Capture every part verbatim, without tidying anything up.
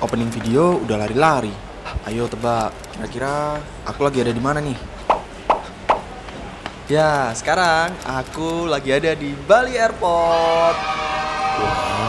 opening video udah lari-lari. Ayo tebak, kira-kira aku lagi ada di mana nih? Ya, sekarang aku lagi ada di Bali Airport. Wow.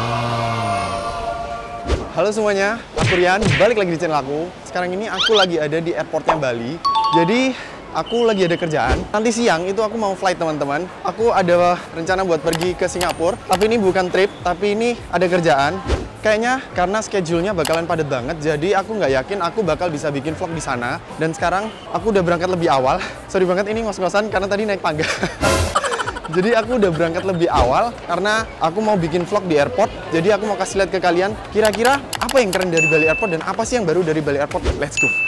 Halo semuanya, aku Rian, balik lagi di channel aku. Sekarang ini aku lagi ada di airportnya Bali. Jadi aku lagi ada kerjaan. Nanti siang itu aku mau flight teman-teman. Aku ada rencana buat pergi ke Singapura. Tapi ini bukan trip, tapi ini ada kerjaan. Kayaknya karena schedule-nya bakalan padat banget, jadi aku nggak yakin aku bakal bisa bikin vlog di sana. Dan sekarang aku udah berangkat lebih awal. Sorry banget ini ngos-ngosan karena tadi naik tangga. Jadi aku udah berangkat lebih awal karena aku mau bikin vlog di airport. Jadi aku mau kasih lihat ke kalian kira-kira apa yang keren dari Bali Airport dan apa sih yang baru dari Bali Airport. Let's go!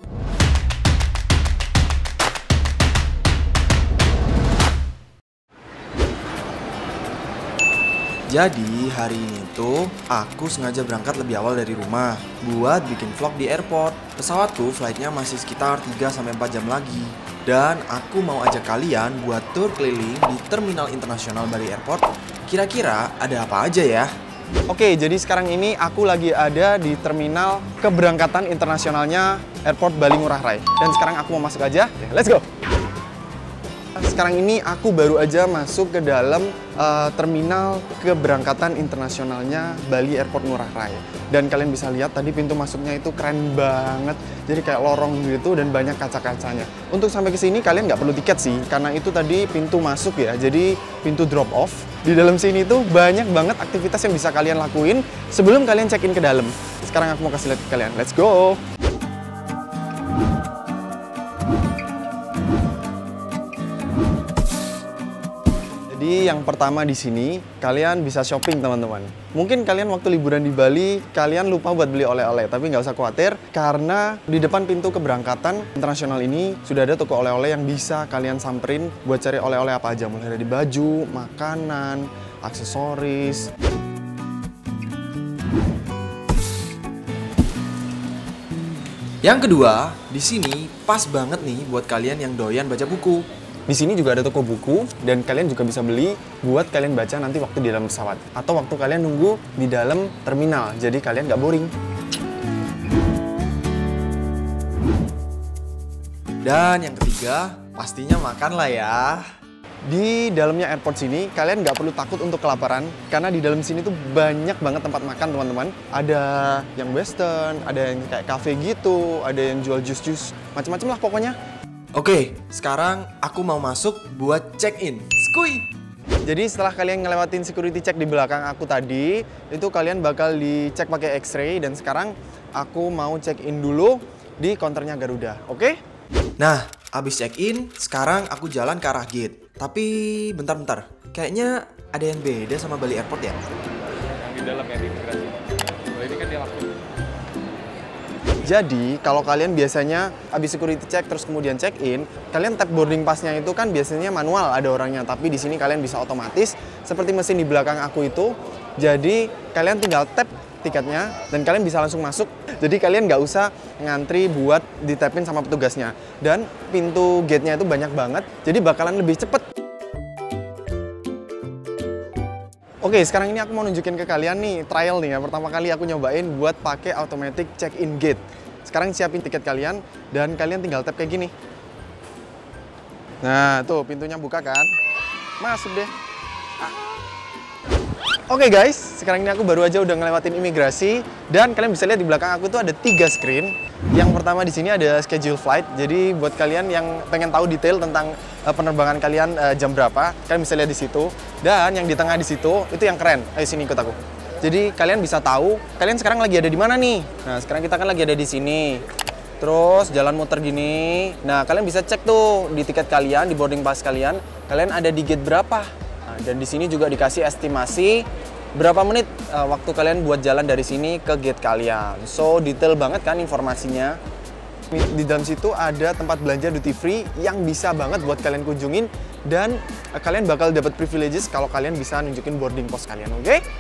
Jadi hari ini tuh aku sengaja berangkat lebih awal dari rumah buat bikin vlog di airport. Pesawatku flightnya masih sekitar tiga sampai empat jam lagi. Dan aku mau ajak kalian buat tour keliling di Terminal Internasional Bali Airport. Kira-kira ada apa aja ya? Oke, jadi sekarang ini aku lagi ada di terminal keberangkatan internasionalnya Airport Bali Ngurah Rai. Dan sekarang aku mau masuk aja, let's go! Sekarang ini aku baru aja masuk ke dalam uh, terminal keberangkatan internasionalnya Bali Airport Ngurah Rai. Dan kalian bisa lihat tadi pintu masuknya itu keren banget. Jadi kayak lorong gitu dan banyak kaca-kacanya. Untuk sampai ke sini kalian nggak perlu tiket sih, karena itu tadi pintu masuk ya. Jadi pintu drop off. Di dalam sini tuh banyak banget aktivitas yang bisa kalian lakuin sebelum kalian check in ke dalam. Sekarang aku mau kasih lihat ke kalian. Let's go! Jadi yang pertama di sini kalian bisa shopping teman-teman. Mungkin kalian waktu liburan di Bali kalian lupa buat beli oleh-oleh, tapi nggak usah khawatir karena di depan pintu keberangkatan internasional ini sudah ada toko oleh-oleh yang bisa kalian samperin buat cari oleh-oleh apa aja, mulai dari baju, makanan, aksesoris. Yang kedua, di sini pas banget nih buat kalian yang doyan baca buku. Di sini juga ada toko buku dan kalian juga bisa beli buat kalian baca nanti waktu di dalam pesawat atau waktu kalian nunggu di dalam terminal, jadi kalian nggak boring. Dan yang ketiga, pastinya makan lah ya. Di dalamnya airport sini kalian nggak perlu takut untuk kelaparan karena di dalam sini tuh banyak banget tempat makan teman-teman. Ada yang western, ada yang kayak cafe gitu, ada yang jual jus-jus, macam-macam lah pokoknya. Oke, sekarang aku mau masuk buat check-in. Skuy! Jadi setelah kalian ngelewatin security check di belakang aku tadi, itu kalian bakal dicek pakai X-ray dan sekarang aku mau check-in dulu di counternya Garuda, oke? Nah, abis check-in, sekarang aku jalan ke arah gate. Tapi bentar-bentar, kayaknya ada yang beda sama Bali Airport ya? Yang di dalam ya, di imigrasi. Kalau ini kan dia langsung. Jadi, kalau kalian biasanya habis security check terus kemudian check-in, kalian tap boarding pass-nya itu kan biasanya manual ada orangnya, tapi di sini kalian bisa otomatis seperti mesin di belakang aku itu. Jadi, kalian tinggal tap tiketnya dan kalian bisa langsung masuk. Jadi, kalian nggak usah ngantri buat ditapin sama petugasnya. Dan pintu gate-nya itu banyak banget, jadi bakalan lebih cepet. Oke, sekarang ini aku mau nunjukin ke kalian nih, trial nih ya. Pertama kali aku nyobain buat pakai automatic check-in gate. Sekarang siapin tiket kalian, dan kalian tinggal tap kayak gini. Nah, tuh pintunya buka kan. Masuk deh. Oke guys, sekarang ini aku baru aja udah ngelewatin imigrasi. Dan kalian bisa lihat di belakang aku tuh ada tiga screen. Yang pertama di sini ada schedule flight. Jadi buat kalian yang pengen tahu detail tentang uh, penerbangan kalian uh, jam berapa, kalian bisa lihat di situ. Dan yang di tengah di situ itu yang keren. Ayo sini ikut aku. Jadi kalian bisa tahu kalian sekarang lagi ada di mana nih. Nah, sekarang kita kan lagi ada di sini. Terus jalan muter gini. Nah, kalian bisa cek tuh di tiket kalian, di boarding pass kalian, kalian ada di gate berapa. Nah, dan di sini juga dikasih estimasi berapa menit uh, waktu kalian buat jalan dari sini ke gate kalian. So, detail banget kan informasinya. Di dalam situ ada tempat belanja duty free yang bisa banget buat kalian kunjungin. Dan uh, kalian bakal dapat privileges kalau kalian bisa nunjukin boarding pass kalian, oke? Okay?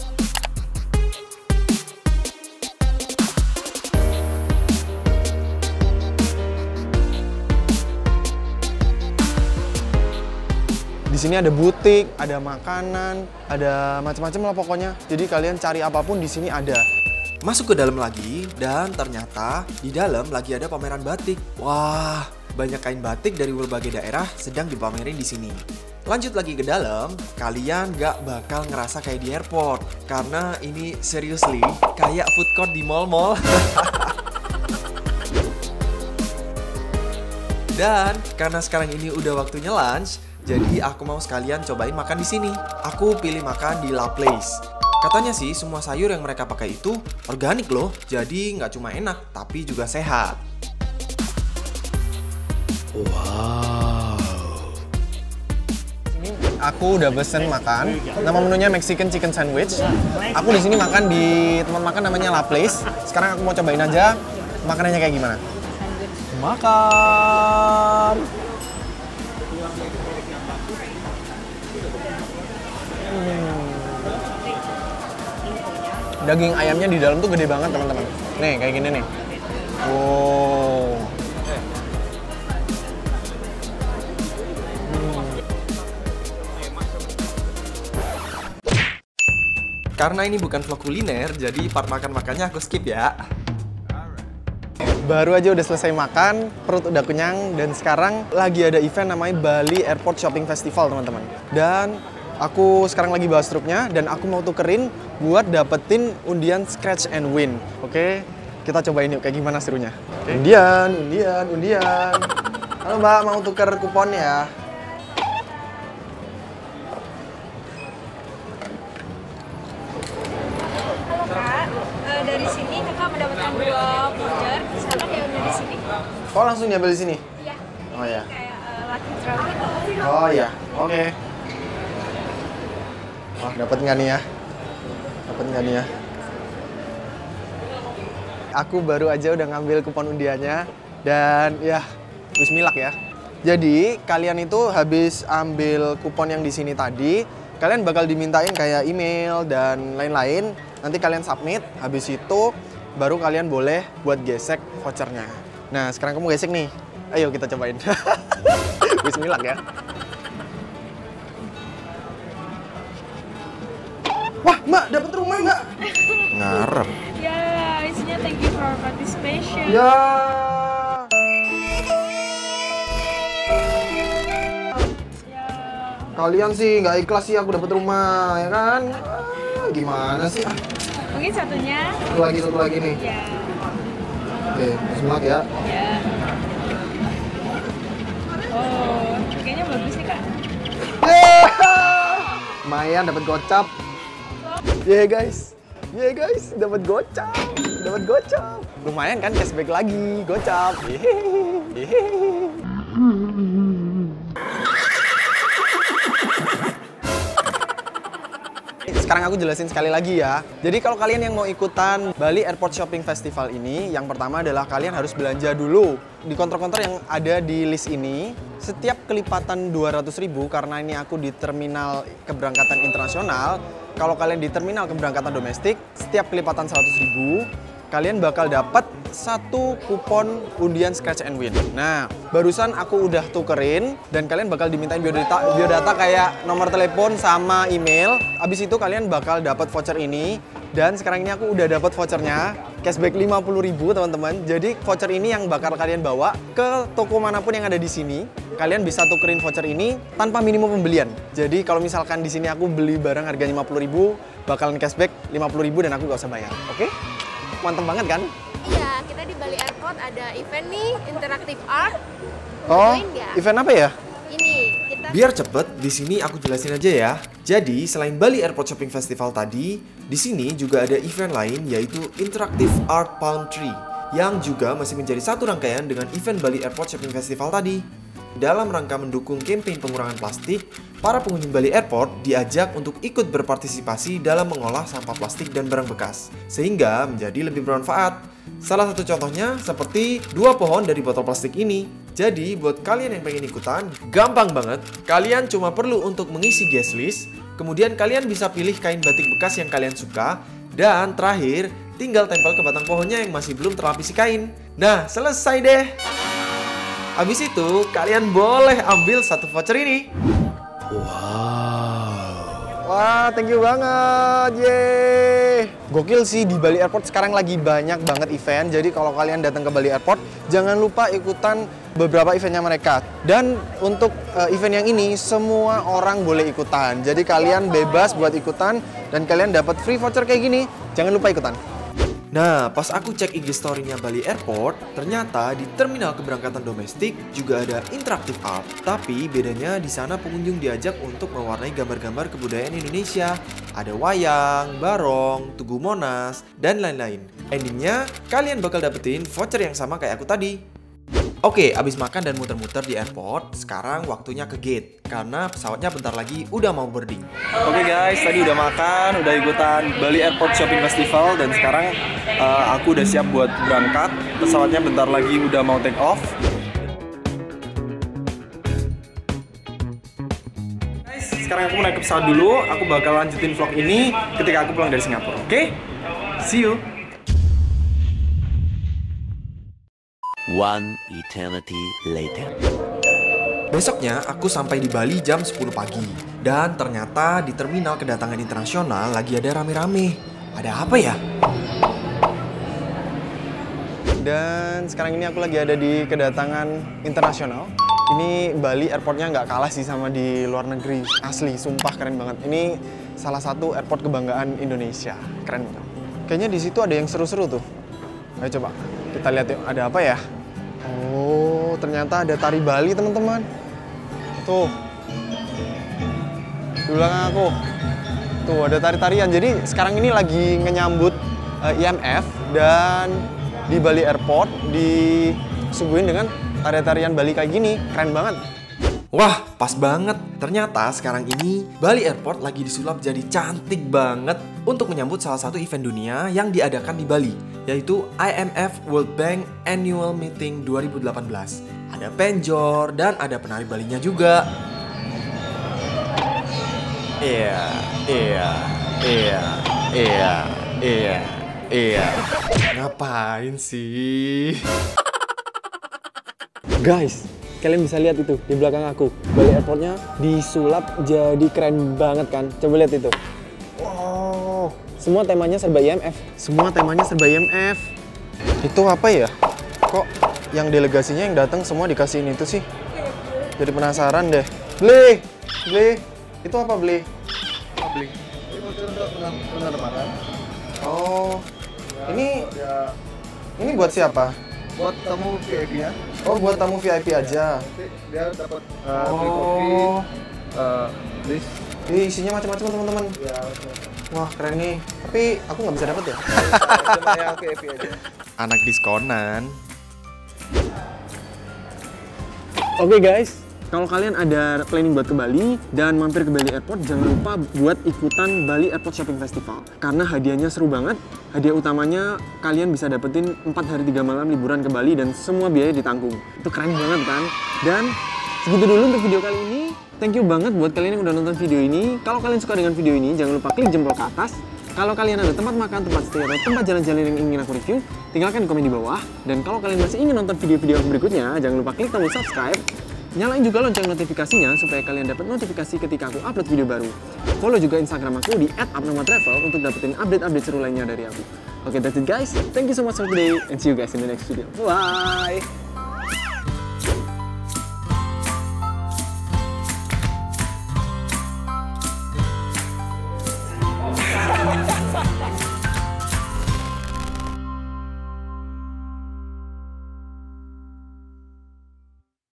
Di sini ada butik, ada makanan, ada macam-macam lah pokoknya. Jadi kalian cari apapun di sini ada. Masuk ke dalam lagi, dan ternyata di dalam lagi ada pameran batik. Wah, banyak kain batik dari berbagai daerah sedang dipamerin di sini. Lanjut lagi ke dalam, kalian gak bakal ngerasa kayak di airport. Karena ini seriously kayak food court di mall-mall. Dan karena sekarang ini udah waktunya lunch, jadi aku mau sekalian cobain makan di sini. Aku pilih makan di La Place. Katanya sih semua sayur yang mereka pakai itu organik loh, jadi nggak cuma enak, tapi juga sehat. Wow. Ini aku udah pesen makan. Nama menunya Mexican Chicken Sandwich. Aku di sini makan di tempat makan namanya La Place. Sekarang aku mau cobain aja makanannya kayak gimana. Makan. Hmm. Daging ayamnya di dalam tuh gede banget teman-teman. Nih kayak gini nih. Wow. Hmm. Karena ini bukan vlog kuliner, jadi part makan-makannya aku skip ya. Baru aja udah selesai makan, perut udah kenyang, dan sekarang lagi ada event namanya Bali Airport Shopping Festival teman-teman. Dan aku sekarang lagi bawa struknya dan aku mau tukerin buat dapetin undian Scratch and Win. Oke, kita cobain yuk kayak gimana serunya. Oke. Undian, undian, undian. Halo Mbak, mau tuker kupon ya? Halo Kak, Eh, dari sini Kakak mendapatkan dua voucher, silakan diambil di sini. Oh langsung diambil di sini? Iya. Oh ya. Kayak uh, Lucky Draw gitu. Oh ya, oke. Wah, dapat nggak nih ya? Dapat nggak nih ya? Aku baru aja udah ngambil kupon undiannya dan ya, bismillah ya. Jadi kalian itu habis ambil kupon yang di sini tadi, kalian bakal dimintain kayak email dan lain-lain. Nanti kalian submit, habis itu baru kalian boleh buat gesek vouchernya. Nah, sekarang kamu gesek nih. Ayo kita cobain. Bismillah ya. Wah, Mbak, dapat rumah, Mbak. Ngarep. Ya, isinya thank you for participation. Ya. Ya. Kalian sih nggak ikhlas sih aku dapat rumah, ya kan? Ah, gimana sih? Ah, Mungkin satunya. satu lagi, satu lagi nih. Ya. Oke, bismillah ya. Ya. Oh, kayaknya bagus nih Kak. Yeay! Lumayan dapat gocap. Yeah guys. Yeah guys, dapat gocap. Dapat gocap. Lumayan kan cashback lagi, gocap. Yeay. Sekarang aku jelasin sekali lagi ya. Jadi kalau kalian yang mau ikutan Bali Airport Shopping Festival ini, yang pertama adalah kalian harus belanja dulu di konter-konter yang ada di list ini. Setiap kelipatan dua ratus ribu, karena ini aku di terminal keberangkatan internasional. Kalau kalian di terminal keberangkatan domestik, setiap kelipatan seratus ribu, kalian bakal dapat satu kupon undian Scratch and Win. Nah, barusan aku udah tukerin dan kalian bakal dimintain biodata, biodata kayak nomor telepon sama email. Abis itu kalian bakal dapat voucher ini. Dan sekarang ini aku udah dapat vouchernya, cashback lima puluh ribu teman-teman. Jadi voucher ini yang bakal kalian bawa ke toko manapun yang ada di sini. Kalian bisa tukerin voucher ini tanpa minimum pembelian. Jadi kalau misalkan di sini aku beli barang harganya lima puluh ribu, bakalan cashback lima puluh ribu dan aku gak usah bayar. Oke? Mantap banget kan? Iya, kita di Bali Airport ada event nih, Interactive Art. Oh, Join nggak? event apa ya? Ini, kita... Biar cepet, di sini aku jelasin aja ya. Jadi, selain Bali Airport Shopping Festival tadi, di sini juga ada event lain yaitu Interactive Art Palm Tree yang juga masih menjadi satu rangkaian dengan event Bali Airport Shopping Festival tadi. Dalam rangka mendukung kampanye pengurangan plastik, para pengunjung Bali Airport diajak untuk ikut berpartisipasi dalam mengolah sampah plastik dan barang bekas, sehingga menjadi lebih bermanfaat. Salah satu contohnya seperti dua pohon dari botol plastik ini. Jadi buat kalian yang pengen ikutan, gampang banget. Kalian cuma perlu untuk mengisi guest list, kemudian kalian bisa pilih kain batik bekas yang kalian suka, dan terakhir tinggal tempel ke batang pohonnya yang masih belum terlapisi kain. Nah, selesai deh. Habis itu, kalian boleh ambil satu voucher ini. Wow. Wah, thank you banget. Yeay. Gokil sih, di Bali Airport sekarang lagi banyak banget event. Jadi kalau kalian datang ke Bali Airport, jangan lupa ikutan beberapa eventnya mereka. Dan untuk uh, event yang ini, semua orang boleh ikutan. Jadi kalian bebas buat ikutan dan kalian dapat free voucher kayak gini. Jangan lupa ikutan. Nah, pas aku cek I G story-nya Bali Airport, ternyata di terminal keberangkatan domestik juga ada interactive art. Tapi bedanya di sana pengunjung diajak untuk mewarnai gambar-gambar kebudayaan Indonesia. Ada wayang, barong, tugu Monas, dan lain-lain. Endingnya, kalian bakal dapetin voucher yang sama kayak aku tadi. Oke, abis makan dan muter-muter di airport, sekarang waktunya ke gate. Karena pesawatnya bentar lagi udah mau boarding. Oke guys, tadi udah makan, udah ikutan Bali Airport Shopping Festival. Dan sekarang uh, aku udah siap buat berangkat. Pesawatnya bentar lagi udah mau take off. Guys, sekarang aku naik ke pesawat dulu. Aku bakal lanjutin vlog ini ketika aku pulang dari Singapura. Oke? See you! One eternity later. Besoknya aku sampai di Bali jam sepuluh pagi. Dan ternyata di terminal kedatangan internasional lagi ada rame-rame. Ada apa ya? Dan sekarang ini aku lagi ada di kedatangan internasional. Ini Bali airportnya nggak kalah sih sama di luar negeri. Asli, sumpah keren banget. Ini salah satu airport kebanggaan Indonesia. Keren banget. Kayaknya di situ ada yang seru-seru tuh. Ayo coba kita lihat yuk, ada apa ya? Oh, ternyata ada tari Bali, teman-teman. Tuh. Di belakang aku. Tuh, ada tari-tarian. Jadi sekarang ini lagi ngenyambut uh, I M F dan di Bali Airport disuguhin dengan tari-tarian Bali kayak gini. Keren banget. Wah, pas banget. Ternyata sekarang ini Bali Airport lagi disulap jadi cantik banget untuk menyambut salah satu event dunia yang diadakan di Bali, yaitu I M F World Bank Annual Meeting dua ribu delapan belas. Ada penjor dan ada penari Balinya juga. Iya, iya, iya, iya, iya, iya. Ngapain sih? Guys, kalian bisa lihat itu di belakang aku. Bali Airportnya disulap jadi keren banget kan? Coba lihat itu. Wow, semua temanya serba I M F. Semua temanya serba I M F. Itu apa ya? Kok yang delegasinya yang datang semua dikasihin itu sih? Jadi penasaran deh. Beli, beli. Itu apa beli? Apa beli? Oh, ini ini buat siapa? Buat tamu V I P ya. Oh, buat tamu V I P aja. Dia dapat uh, beli Oh. kopi, uh, list. Ini isinya macam-macam teman-teman. Ya, Wah, keren nih. Tapi aku nggak bisa dapat ya? cuma yang V I P aja. Anak diskonan. Oke guys, kalau kalian ada planning buat ke Bali dan mampir ke Bali Airport, jangan lupa buat ikutan Bali Airport Shopping Festival. Karena hadiahnya seru banget. Hadiah utamanya kalian bisa dapetin empat hari tiga malam liburan ke Bali dan semua biaya ditanggung. Itu keren banget kan? Dan segitu dulu untuk video kali ini. Thank you banget buat kalian yang udah nonton video ini. Kalau kalian suka dengan video ini, jangan lupa klik jempol ke atas. Kalau kalian ada tempat makan, tempat stay, atau tempat jalan-jalan yang ingin aku review, tinggalkan di komen di bawah. Dan kalau kalian masih ingin nonton video-video berikutnya, jangan lupa klik tombol subscribe. Nyalain juga lonceng notifikasinya supaya kalian dapat notifikasi ketika aku upload video baru. Follow juga Instagram aku di at abnormaltravel untuk dapetin update-update seru lainnya dari aku. Oke, that's it guys. Thank you so much for today and see you guys in the next video. Bye!